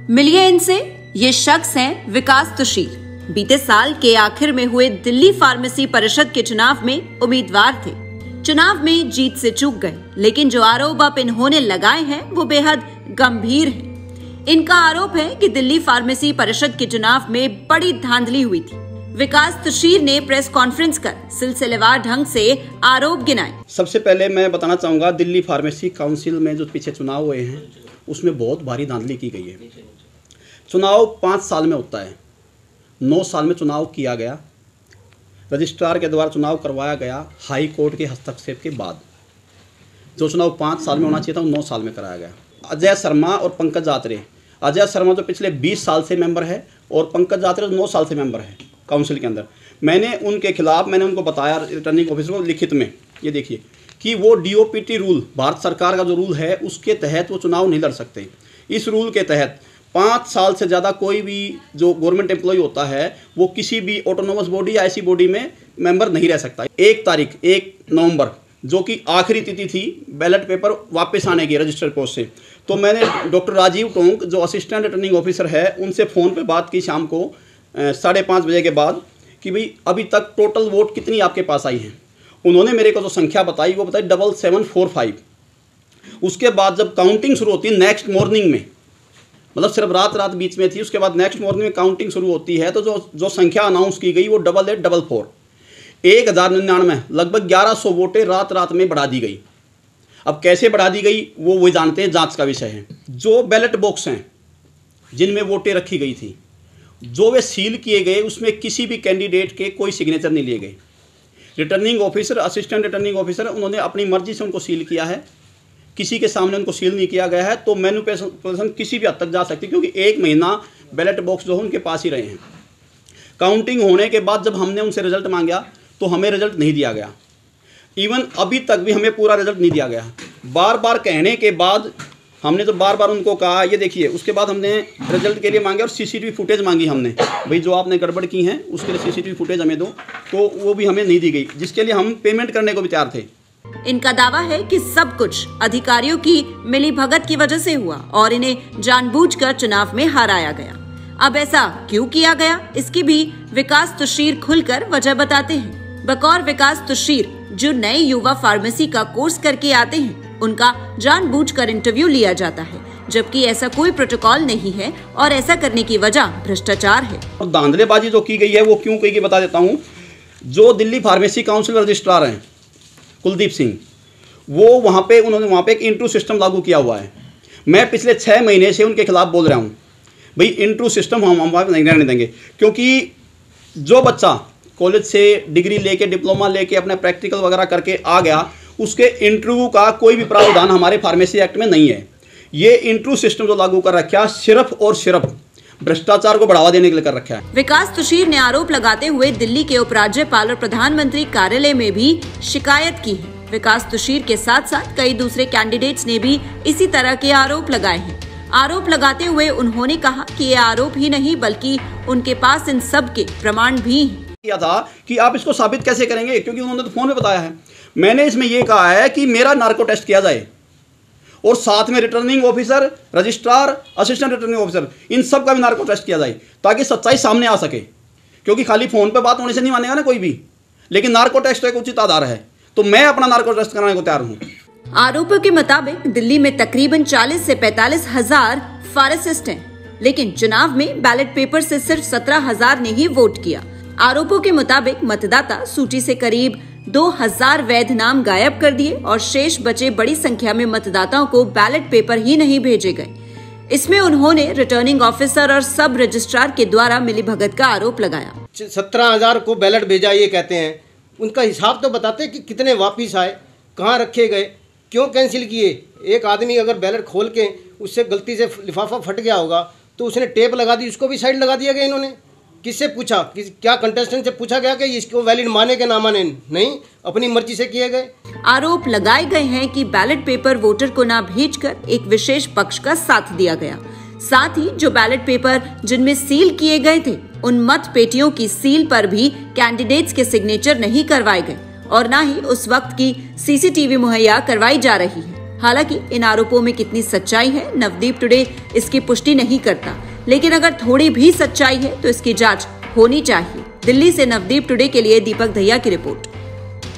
मिलिए इनसे। ये शख्स हैं विकास तुशीर। बीते साल के आखिर में हुए दिल्ली फार्मेसी परिषद के चुनाव में उम्मीदवार थे। चुनाव में जीत से चूक गए, लेकिन जो आरोप अब इन्होंने लगाए हैं वो बेहद गंभीर हैं। इनका आरोप है कि दिल्ली फार्मेसी परिषद के चुनाव में बड़ी धांधली हुई थी। विकास तुशीर ने प्रेस कॉन्फ्रेंस कर सिलसिलेवार ढंग से आरोप गिनाए। सबसे पहले मैं बताना चाहूंगा, दिल्ली फार्मेसी काउंसिल में जो पीछे चुनाव हुए हैं उसमें बहुत भारी धांधली की गई है। चुनाव 5 साल में होता है, 9 साल में चुनाव किया गया। रजिस्ट्रार के द्वारा चुनाव करवाया गया हाई कोर्ट के हस्तक्षेप के बाद। जो चुनाव 5 साल में होना चाहिए था वो 9 साल में कराया गया। अजय शर्मा और पंकज यात्रे, अजय शर्मा जो पिछले 20 साल से मेंबर है और पंकज यात्रे 9 साल से मेंबर है काउंसिल के अंदर। मैंने उनके खिलाफ उनको बताया रिटर्निंग ऑफिसर को लिखित में, ये देखिए कि वो डीओपीटी रूल, भारत सरकार का जो रूल है उसके तहत वो चुनाव नहीं लड़ सकते। इस रूल के तहत 5 साल से ज़्यादा कोई भी जो गवर्नमेंट एम्प्लॉय होता है वो किसी भी ऑटोनोमस बॉडी या ऐसी बॉडी में मेंबर नहीं रह सकता। 1 नवंबर जो कि आखिरी तिथि थी बैलेट पेपर वापस आने की रजिस्टर्ड पोस्ट से, तो मैंने डॉक्टर राजीव टोंक जो असिस्टेंट रिटर्निंग ऑफिसर है उनसे फ़ोन पे बात की शाम को 5:30 बजे के बाद कि भाई अभी तक टोटल वोट कितनी आपके पास आई हैं। उन्होंने मेरे को जो संख्या बताई वो बताई 7745। उसके बाद जब काउंटिंग शुरू होती है नेक्स्ट मॉर्निंग में, मतलब सिर्फ रात बीच में थी, उसके बाद नेक्स्ट मॉर्निंग में काउंटिंग शुरू होती है, तो जो संख्या अनाउंस की गई वो 8844, 1099, लगभग 1100 वोटें रात में बढ़ा दी गई। अब कैसे बढ़ा दी गई वो जानते हैं, जांच का विषय है। जो बैलेट बॉक्स हैं जिनमें वोटें रखी गई थी, जो वे सील किए गए उसमें किसी भी कैंडिडेट के कोई सिग्नेचर नहीं लिए गए। Returning officer, assistant returning officer, उन्होंने अपनी मर्जी से उनको सील किया है, किसी के सामने उनको सील नहीं किया गया है। तो मैनिपुलेशन किसी भी हद तक जा सकती है, क्योंकि 1 महीना बैलेट बॉक्स जो है उनके पास ही रहे हैं। काउंटिंग होने के बाद जब हमने उनसे रिजल्ट मांगा तो हमें रिजल्ट नहीं दिया गया। इवन अभी तक भी हमें पूरा रिजल्ट नहीं दिया गया। बार कहने के बाद हमने तो बार उनको कहा, ये देखिए, उसके बाद हमने रिजल्ट के लिए मांगे और सीसीटीवी फुटेज मांगी हमने, भाई जो आपने गड़बड़ की हैं उसके लिए सीसीटीवी फुटेज हमें दो, तो वो भी हमें नहीं दी गई, जिसके लिए हम पेमेंट करने को भी तैयार थे। इनका दावा है कि सब कुछ अधिकारियों की मिलीभगत की वजह से हुआ और इन्हें जानबूझकर चुनाव में हराया गया। अब ऐसा क्यों किया गया, इसकी भी विकास तुशीर खुलकर वजह बताते हैं। बकौर विकास तुशीर, जो नए युवा फार्मेसी का कोर्स करके आते हैं, उनका जानबूझकर इंटरव्यू लिया जाता है, जबकि ऐसा कोई प्रोटोकॉल नहीं है और ऐसा करने की वजह भ्रष्टाचार है। और धांधलेबाजी जो की गई है वो क्यों की गई बता देता हूँ। जो दिल्ली फार्मेसी काउंसिल रजिस्ट्रार हैं कुलदीप सिंह, उन्होंने वहाँ पे एक इंट्रू सिस्टम लागू किया हुआ है। मैं पिछले 6 महीने से उनके खिलाफ बोल रहा हूँ, भाई इंट्रू सिस्टम हम नहीं रहने देंगे, क्योंकि जो बच्चा कॉलेज से डिग्री लेके, डिप्लोमा लेके, अपने प्रैक्टिकल वगैरह करके आ गया, उसके इंटरव्यू का कोई भी प्रावधान हमारे फार्मेसी एक्ट में नहीं है। ये इंट्रू सिस्टम जो लागू कर रखा है सिर्फ और सिर्फ भ्रष्टाचार को बढ़ावा देने के लिए कर रखा है। विकास तुशीर ने आरोप लगाते हुए दिल्ली के उपराज्यपाल और प्रधानमंत्री कार्यालय में भी शिकायत की है। विकास तुशीर के साथ साथ कई दूसरे कैंडिडेट्स ने भी इसी तरह के आरोप लगाए हैं। आरोप लगाते हुए उन्होंने कहा कि ये आरोप ही नहीं बल्कि उनके पास इन सब के प्रमाण भी हैं। किया था कि आप इसको साबित कैसे करेंगे, क्योंकि उन्होंने तो फोन में बताया है। मैंने इसमें यह कहा है कि मेरा नार्को टेस्ट किया जाए और साथ में returning officer, registrar, assistant returning officer, इन सब का भी नार्को टेस्ट किया जाए, ताकि सच्चाई सामने आ सके। क्योंकि खाली फोन पे बात होने से नहीं मानेगा ना कोई भी, लेकिन नार्को टेस्ट एक उचित आधार है, तो मैं अपना नार्को टेस्ट कराने को तैयार हूँ। आरोपों के मुताबिक दिल्ली में तकरीबन 40 से 45 हजार फार्मासिस्ट हैं, लेकिन चुनाव में बैलेट पेपर से सिर्फ 17,000 ने ही वोट किया। आरोपों के मुताबिक मतदाता सूची से करीब 2000 वैध नाम गायब कर दिए और शेष बचे बड़ी संख्या में मतदाताओं को बैलेट पेपर ही नहीं भेजे गए। इसमें उन्होंने रिटर्निंग ऑफिसर और सब रजिस्ट्रार के द्वारा मिलीभगत का आरोप लगाया। 17,000 को बैलेट भेजा ये कहते हैं, उनका हिसाब तो बताते कि कितने वापिस आए, कहाँ रखे गए, क्यों कैंसिल किए। एक आदमी अगर बैलेट खोल के उससे गलती से लिफाफा फट गया होगा तो उसने टेप लगा दी, उसको भी साइड लगा दिया गया। इन्होंने किससे पूछा, क्या कंटेस्टेंट से पूछा गया कि इसको वैलिड माने के ना माने? नहीं, अपनी मर्जी से किए गए। आरोप लगाए गए हैं कि बैलेट पेपर वोटर को ना भेजकर एक विशेष पक्ष का साथ दिया गया। साथ ही जो बैलेट पेपर जिनमें सील किए गए थे, उन मत पेटियों की सील पर भी कैंडिडेट्स के सिग्नेचर नहीं करवाए गए और न ही उस वक्त की सीसीटीवी मुहैया करवाई जा रही है। हालांकि इन आरोपों में कितनी सच्चाई है, नवदीप टुडे इसकी पुष्टि नहीं करता, लेकिन अगर थोड़ी भी सच्चाई है तो इसकी जांच होनी चाहिए। दिल्ली से नवदीप टुडे के लिए दीपक दहिया की रिपोर्ट।